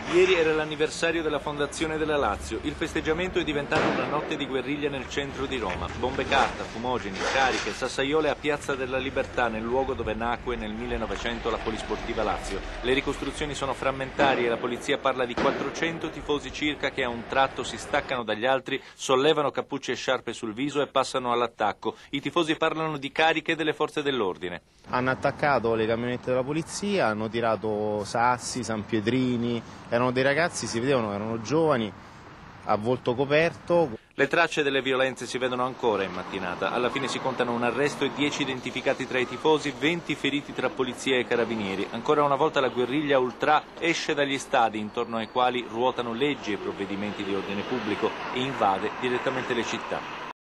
Ieri era l'anniversario della fondazione della Lazio. Il festeggiamento è diventato una notte di guerriglia nel centro di Roma. Bombe carta, fumogeni, cariche, sassaiole a Piazza della Libertà, nel luogo dove nacque nel 1900 la Polisportiva Lazio. Le ricostruzioni sono frammentarie, la polizia parla di 400 tifosi circa che a un tratto si staccano dagli altri, sollevano cappucce e sciarpe sul viso e passano all'attacco. I tifosi parlano di cariche delle forze dell'ordine. Hanno attaccato le camionette della polizia, hanno tirato sassi, sanpietrini, erano dei ragazzi, si vedevano, erano giovani, a volto coperto. Le tracce delle violenze si vedono ancora in mattinata. Alla fine si contano un arresto e 10 identificati tra i tifosi, 20 feriti tra polizia e carabinieri. Ancora una volta la guerriglia ultrà esce dagli stadi intorno ai quali ruotano leggi e provvedimenti di ordine pubblico e invade direttamente le città.